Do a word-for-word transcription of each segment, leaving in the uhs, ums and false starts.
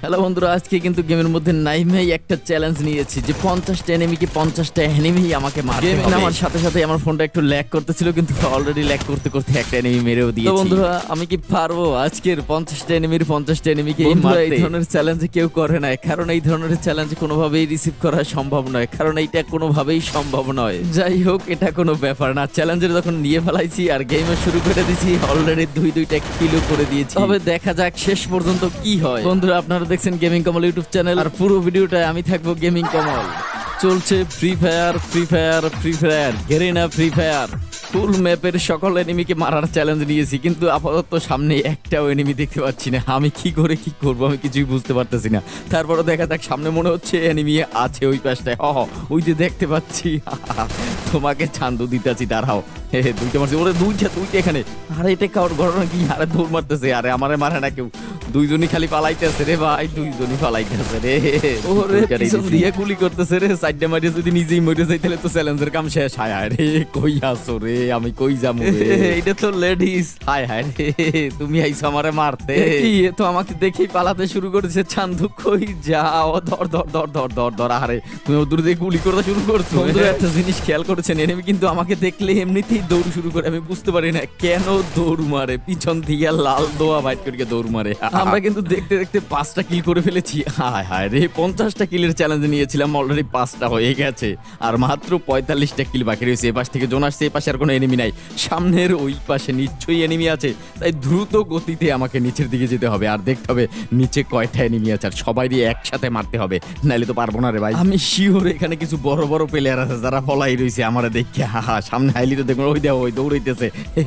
Hello বন্ধুরা, আজকে কিন্তু গেমের মধ্যে নাইমেই একটা চ্যালেঞ্জ নিয়েছি যে পঞ্চাশটা এনিমিকে পঞ্চাশটা এনিমি আমাকে মারতে হবে। গেমে নামার সাথে সাথে আমার ফোনটা একটু ল্যাগ করতেছিল, কিন্তু অলরেডি ল্যাগ করতে করতে একটা এনিমি মেরেও দিয়েছি। তো বন্ধুরা, আমি কি পারবো আজকের পঞ্চাশটা এনিমির পঞ্চাশটা এনিমিকে মারতে? এই ধরনের চ্যালেঞ্জ কেউ করে না, কারণ এই ধরনের চ্যালেঞ্জ কোনোভাবেই রিসিভ করা সম্ভব নয়, কারণ এইটা কোনোভাবেই সম্ভব নয়। যাই হোক, এটা কোনো ব্যাপার না। চ্যালেঞ্জের যখন নিয়ে ফেলাইছি আর গেমও শুরু করে দিয়েছি, অলরেডি দুই দুইটা কিলও করে দিয়েছি। তবে দেখা যাক শেষ পর্যন্ত কি হয়। বন্ধুরা, আপনারা দেখছেন গেমিং কমল ইউটিউব চ্যানেল, আর পুরো ভিডিওটায় আমি থাকবো গেমিং কমল। চলছে free fire free fire free fire Garena free fire. Full ম্যাপের সকল এনিমিকে মারার চ্যালেঞ্জ নিয়েছি, কিন্তু আপাতত সামনে একটাও এনিমি দেখতে পাচ্ছি না। আমি কি করে কি করবো আমি কিছুই বুঝতে পারতেছি না। তারপরে দেখা যাক, সামনে মনে হচ্ছে এনিমি আছে ওই পাশটায়। হ ওই যে দেখতে পাচ্ছি। তোমাকে চান্দু দিতেছি, দাঁড়াও। হে দুইটা মারছি, ওরে দুইটা দুইটা এখানে। আরে এটা কারোর ঘটনা কি? আরে দৌড় মারতেছে, আরে আমারে মারে না কেউ। দুইজনই খালি পালাইতেছে রে ভাই, দুইজনই পালাইতেছে রে। ওরে পিছন দিয়ে গুলি করতেছে রে। সাইডে মাইডে যদি নিজেই মরে যাই তাহলে তো চ্যালেঞ্জের কাম শেষ। হায় হায় রে, কই আসো রে, আমি কই যাবো? এটা তো লেডিস। হায় হায় রে, তুমি আইছো আমারে মারতে? কি এ তো আমাকে দেখেই পালাতে শুরু করেছে। চান্দু কই যাও? ধর ধর ধর ধর ধর ধর। আরে তুমি ওদূর দিয়ে গুলি করতে শুরু করছো। বন্ধুরা, একটা জিনিস খেয়াল করেছেন, এনিমি কিন্তু আমাকে দেখলে এমনিতেই দৌড় শুরু করে। আমি বুঝতে পারি না কেন দৌড় মারে, পিছন থেকে লাল দোয়া বাইট করে দৌড় মারে। আমরা কিন্তু দেখতে দেখতে পাঁচটা কিল করে ফেলেছি। হায় হায় রে, পঞ্চাশটা কিলের চ্যালেঞ্জ নিয়েছিলাম, অলরেডি পাঁচটা হয়ে গেছে, আর মাত্র পঁয়তাল্লিশটা কিল বাকি রয়েছে। এ পাশ থেকে জোন আসছে, এ পাশে আর কোনো এনিমি নাই। সামনের ওই পাশে নিশ্চয়ই এনিমি আছে, তাই দ্রুত গতিতে আমাকে নিচের দিকে যেতে হবে, আর দেখতে হবে নিচে কয়টা এনিমি আছে, আর সবাইকে একসাথে মারতে হবে, নাইলে তো পারবো না রে ভাই। আমি শিওর এখানে কিছু বড় বড় প্লেয়ার আছে যারা ফলাই রয়েছে আমারে দেখে। হা হা, সামনে হাইলি তো দেখবো, ওই দেখ ওই দৌড়াইতেছে।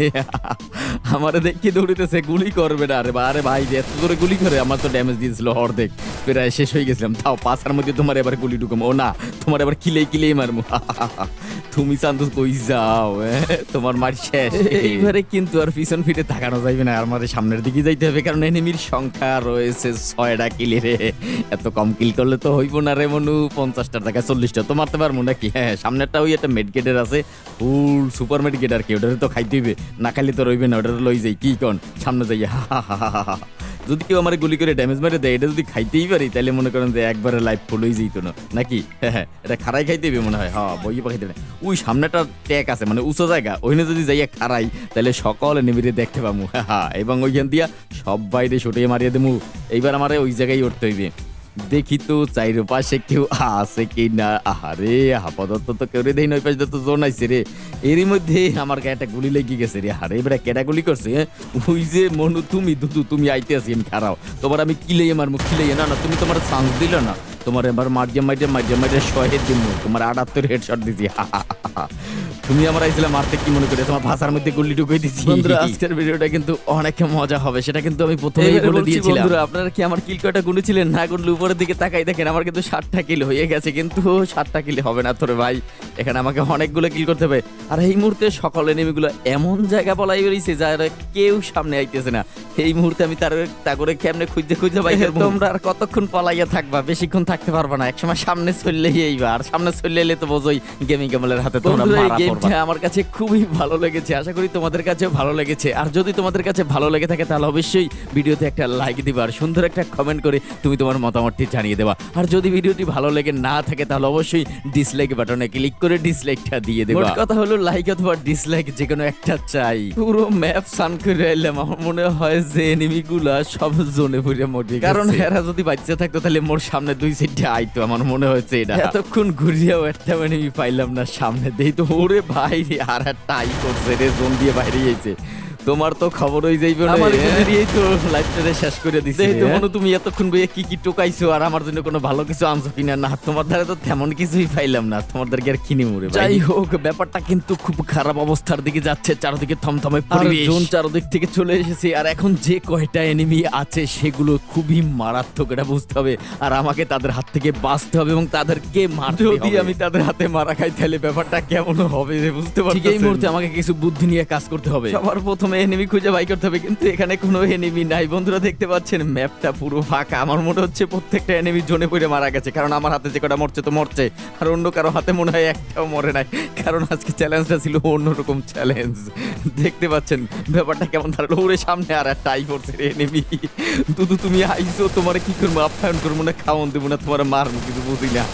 আমারে দেখে দৌড়াইতেছে, গুলি করবে না রে। আরে ভাই, যে এত জোরে গুলি করে, আমার তো ড্যামেজ দিয়েছিল অর্ধেক, প্রায় শেষ হয়ে গেছিলাম। তাও পাঁচার মধ্যে তোমার এবার গুলি ঢুকম। ও না, তোমার এবার কিলেই কিলেই মারবো। তুমি চান্দু কই যাও? তোমার মার শেষ। এইবারে কিন্তু আর পিছন ফিরে তাকানো যাইবে না, আমার সামনের দিকে যাইতে হবে, কারণ এনিমির সংখ্যা রয়েছে ছয়টা কিলে রে। এত কম কিল করলে তো হইব না রে মনু। পঞ্চাশটার জায়গায় চল্লিশটা তো মারতে পারবো নাকি? হ্যাঁ, সামনেরটা ওই একটা মেডগেটের আছে, ফুল সুপার মেডগেট আর কি। ওটারে তো খাইতে হইবে, না খাইলে তো রইবে না। ওটারে লই যাই, কি কন? সামনে যাই। হা হা হা হা। যদি কেউ আমার গুলি করে ড্যামেজ মেরে দেয়, এটা যদি খাইতেই পারি, তাহলে মনে করেন যে একবারে লাইফ ফুলই যেত না নাকি? হ্যাঁ, এটা খারাই খাইতে হবে মনে হয়। হ্যাঁ, বই পাখাইতে না। ওই সামনেটা ট্যাক আছে, মানে উঁচু জায়গা, ওইখানে যদি যাইয়া খারাই, তাহলে সকল এনিমিরে দেখতে পাবো। হ্যাঁ, এবং ওইখান দিয়া সব বাইরে ছুটিয়ে মারিয়ে দেবো। এইবার আমার ওই জায়গায় উঠতে হইবে। দেখি তো চাইর পাশে কেউ আছে কি না। আহারে, আপাতত তো কেউ রে দেই নয়, পাশে তো জোন আইছে রে। এরই মধ্যে আমার গায়ে একটা গুলি লেগে গেছে রে। আরে এবার কেটা গুলি করছে? ওই যে মনু, তুমি দুদু, তুমি আইতে আসি, আমি খারাও তোমার আমি কিলেই আমার মুখ কিলেই। না না, তুমি তোমার চান্স দিল না। তোমার এবার মার্জিয়া মাইটে মার্জিয়া মাইটে শহে দিন, তোমার আটাত্তর হেডশট দিছি। তুমি আমার আইছিলা মারতে, কি মনে করে তোমার ভাষার মধ্যে গুলি ঢুকিয়ে দিছি। বন্ধুরা, আজকের ভিডিওটা কিন্তু অনেক মজা হবে, সেটা কিন্তু আমি প্রথমেই বলে দিয়েছিলাম। বন্ধুরা, আপনারা কি আমার কিল কয়টা গুনেছিলেন? না গুনলে উপরের দিকে তাকাই দেখেন, আমার কিন্তু ষাটটা কিল হয়ে গেছে, কিন্তু ষাটটা কিল হবে না তোরে ভাই। এখানে আমাকে অনেকগুলো কিল করতে হবে, আর এই মুহূর্তে সকল এনিমিগুলো এমন জায়গা পলাই বেরিয়েছে যারা কেউ সামনে আইতেছে না। এই মুহূর্তে আমি তার তা করে কেমনে খুঁজতে খুঁজতে ভাই। তোমরা আর কতক্ষণ পলাইয়া থাকবা? বেশিক্ষণ থাকতে পারবা না, একসময় সামনে চললেই এইবা, আর সামনে চললে এলে তো বোঝোই গেমিং কমলের হাতে তোমরা মারা পড়বা। আমার কাছে খুবই ভালো লেগেছে, আশা করি তোমাদের কাছেও ভালো লেগেছে। আর যদি তোমাদের কাছে ভালো লেগে থাকে, তাহলে অবশ্যই ভিডিওতে একটা লাইক দিবা, আর সুন্দর একটা কমেন্ট করে তুমি তোমার মতামতটি জানিয়ে দেবা। আর যদি ভিডিওটি ভালো লেগে না থাকে, তাহলে অবশ্যই ডিসলাইক বাটনে ক্লিক করে ডিসলাইকটা দিয়ে দেবা। মোট কথা হলো লাইক অথবা ডিসলাইক যে কোনো একটা চাই। পুরো ম্যাপ সান করে এলাম, আমার মনে হয় যে এনিমিগুলা সব জোনে পড়ে মরে গেছে, কারণ এরা যদি বাচ্চা থাকতো তাহলে মোর সামনে দুই সাইডে আইতো। আমার মনে হচ্ছে এটা এতক্ষণ ঘুরিয়েও একটা এনিমি পাইলাম না সামনে। দেই তো, ওরে ভাই আর টাই করছে রে, জোন দিয়ে বাইরে গেছে। তোমার তো খবর হয়ে যাইবে না, আমার এই তো লাইভটা শেষ করে দিছি। এই তো মনু, তুমি এতক্ষণ বইয়ে কি কি টোকাইছো, আর আমার জন্য কোনো ভালো কিছু আনছো কিনা? না, তোমার দ্বারা তো তেমন কিছুই পাইলাম না, তোমার দ্বারা আর কিনি মুড়ে। যাই হোক, ব্যাপারটা কিন্তু খুব খারাপ অবস্থার দিকে যাচ্ছে, চারদিকে থমথমে পরিবেশ, জোন চারদিক থেকে চলে এসেছে, আর এখন যে কয়টা এনিমি আছে সেগুলো খুবই মারাত্মক, এটা বুঝতে হবে। আর আমাকে তাদের হাত থেকে বাঁচতে হবে এবং তাদেরকে মারতে হবে। যদি আমি তাদের হাতে মারা খাই, তাহলে ব্যাপারটা কেমন হবে বুঝতে পারছি। এই মুহূর্তে আমাকে কিছু বুদ্ধি নিয়ে কাজ করতে হবে। সবার প্রথমে প্রথমে এনিমি খুঁজে বাই করতে হবে, কিন্তু এখানে কোনো এনিমি নাই। বন্ধুরা দেখতে পাচ্ছেন ম্যাপটা পুরো ফাঁকা। আমার মনে হচ্ছে প্রত্যেকটা এনিমি জোনে পড়ে মারা গেছে, কারণ আমার হাতে যে কটা মরছে তো মরছে, আর অন্য কারো হাতে মনে হয় একটাও মরে নাই, কারণ আজকে চ্যালেঞ্জটা ছিল অন্যরকম চ্যালেঞ্জ। দেখতে পাচ্ছেন ব্যাপারটা কেমন দাঁড়ালো। ওরে সামনে আর একটা আই পড়ছে রে এনিমি। দুদু তুমি আইসো, তোমার কি করবো, আপ্যায়ন করবো না খাওয়ান দেবো না তোমার মারবো কিছু বুঝি না।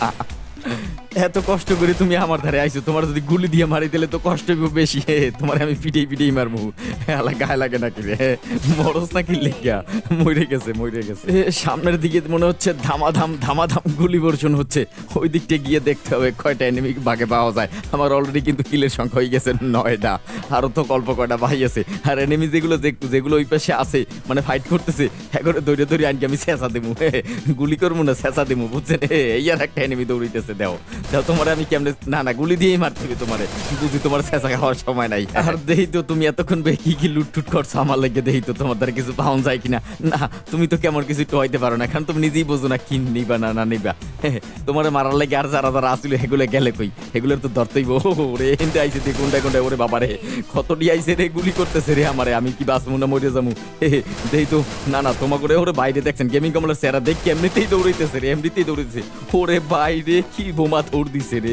এত কষ্ট করে তুমি আমার ধারে আইছো, তোমার যদি গুলি দিয়ে মারি দিলে তো কষ্ট বেশি। তোমার আমি পিটেই পিটেই মারবো। গায়ে লাগে নাকি রে, মরস নাকি লেগা মরে গেছে মরে গেছে। সামনের দিকে মনে হচ্ছে ধামাধাম ধামাধাম গুলি বর্ষণ হচ্ছে। ওই দিকটা গিয়ে দেখতে হবে কয়টা এনিমি বাগে পাওয়া যায়। আমার অলরেডি কিন্তু কিলের সংখ্যা হয়ে গেছে নয়টা, আরো তো অল্প কয়টা ভাই আছে। আর এনিমি যেগুলো দেখবো যেগুলো ওই পাশে আছে মানে ফাইট করতেছে, এখন দৌড়ে দৌড়ে আনকে আমি চেঁচা দেবো, গুলি করবো না চেঁচা দেবো, বুঝছেন? এই আর একটা এনিমি দৌড়িতেছে, দেও দাও তোমার আমি কেমনে, না না গুলি দিয়েই মারতে হবে তোমারে, বুঝি তোমার চেঁচা খাওয়ার সময় নাই। আর দেই তো তুমি এতক্ষণ কি কি লুটটুট করছো আমার লেগে, দেই তো তোমার দ্বারা কিছু পাওয়া যায় কিনা। না তুমি তো কেমন কিছু টয়তে পারো না, কারণ তুমি নিজেই বোঝো না কি নিবা না না নিবা। তোমার মারার লেগে আর যারা যারা আসলে এগুলো গেলে কই, এগুলোর তো ধরতেই রে। হিন্দে আইসে দিয়ে কোনটা কোনটা ওরে বাবারে কতটি আইসে রে, গুলি করতেছে রে আমারে, আমি কি বাঁচবো না মরে যাবো। দেই তো না না তোমার করে ওরে বাইরে দেখছেন গেমিং কমলার চেহারা দেখ এমনিতেই দৌড়াইতেছে রে, এমনিতেই দৌড়াইতেছে। ওরে বাইরে কি বোমা দৌড় দিছে রে,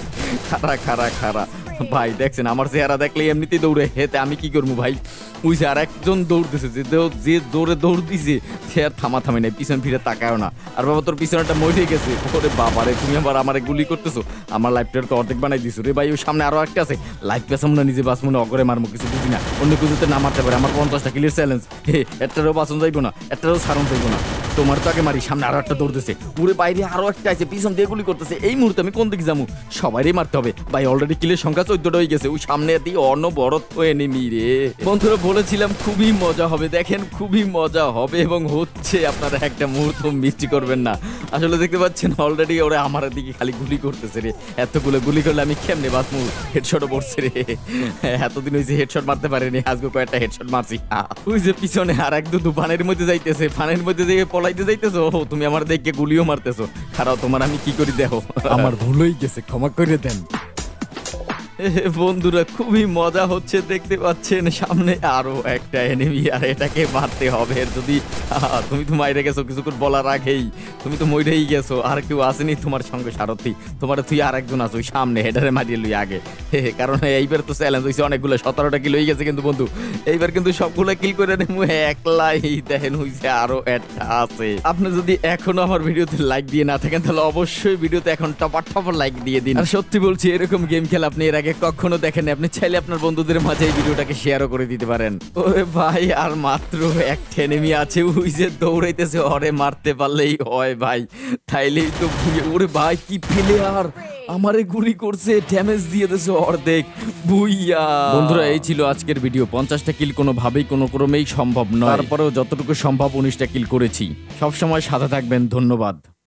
খারা খারা খারা ভাই। দেখছেন আমার চেহারা দেখলে এমনিতেই দৌড়ে, হেতে আমি কি করবো ভাই। বুঝছে আর একজন দৌড় দিছে, যে যে জোরে দৌড় দিছে সে আর থামা থামে নাই, পিছন ফিরে তাকায়ও না। আর বাবা তোর পিছনটা মরে গেছে। ওরে বাবা রে, তুমি আবার আমারে গুলি করতেছো, আমার লাইফটার তো অর্ধেক বানাই দিছো রে ভাই। ওই সামনে আরো একটা আছে, লাইফ পেছাম না নিজে বাঁচবো না, অগরে মারবো কিছু বুঝি না, অন্য কিছুতে না মারতে পারে। আমার পঞ্চাশটা কিলের চ্যালেঞ্জ, হে একটারও বাঁচন যাইবো না, একটারও সারণ যাইবো না। তোমার তো আগে মারি, সামনে আরো একটা দৌড়তেছে, উড়ে বাইরে আরো একটা আছে, পিছন দিয়ে গুলি করতেছে। এই মুহূর্তে আমি কোন দিকে যাবো, সবারই মারতে হবে ভাই। অলরেডি কিলের সংখ্যা চোদ্দটা হয়ে গেছে, ওই সামনে দিয়ে অনবরত এনিমি রে। বন্ধুরা বলেছিলাম খুবই মজা হবে, দেখেন খুবই মজা হবে এবং হচ্ছে। আপনারা একটা মুহূর্ত মিষ্টি করবেন না। আসলে দেখতে পাচ্ছেন অলরেডি ওরা আমার দিকে খালি গুলি করতেছে রে। এতগুলো গুলি করলে আমি কেমনে বাঁচবো, হেডশটও পড়ছে রে। এতদিন হয়েছে হেডশট মারতে পারিনি, আজকে কয়েকটা হেডশট মারছি। ওই যে পিছনে আর এক দুধু পানের মধ্যে যাইতেছে, পানের মধ্যে যে পলাইতে যাইতেছো, তুমি আমার দেখে গুলিও মারতেছো। খারাপ তোমার আমি কি করি দেখো, আমার ভুল হয়ে গেছে, ক্ষমা করে দেন। বন্ধুরা খুবই মজা হচ্ছে, দেখতে পাচ্ছেন সামনে আরো একটা এনিমি, আর এটাকে মারতে হবে। যদি তুমি তো মাইরে গেছো কিছুক্ষণ বলার আগেই, তুমি তো মইরেই গেছো, আর কেউ আসেনি তোমার সঙ্গে সারথি, তোমার তুই আর একজন আছো ওই সামনে, হেডারে মারিয়ে লই আগে। কারণ এইবার তো চ্যালেঞ্জ হয়েছে অনেকগুলো, সতেরোটা কিল হয়ে গেছে কিন্তু বন্ধু, এইবার কিন্তু সবগুলো কিল করে নেবো একলাই। দেখেন হয়েছে আরো একটা আছে। আপনি যদি এখনো আমার ভিডিওতে লাইক দিয়ে না থাকেন তাহলে অবশ্যই ভিডিওতে এখন টপার টপার লাইক দিয়ে দিন। আর সত্যি বলছি এরকম গেম খেলা আপনি এর আগে কখনো দেখেন, আপনি চাইলে আপনার বন্ধুদের মাঝে এই ভিডিওটাকে শেয়ারও করে দিতে পারেন। ওরে ভাই আর মাত্র একটা এনিমি আছে, ওই যে দৌড়াইতেছে, ওরে মারতে পারলেই হয় ভাই, তাইলেই তো। ওরে ভাই কি প্লেয়ার, আমারে গুলি করছে, ড্যামেজ দিয়ে দিয়েছে অর্ধেক, বুইয়া। বন্ধুরা এই ছিল আজকের ভিডিও। পঞ্চাশটা কিল কোনোভাবেই কোনো ক্রমেই সম্ভব নয়, তারপরেও যতটুকু সম্ভব উনিশটা কিল করেছি। সবসময় সাথে থাকবেন, ধন্যবাদ।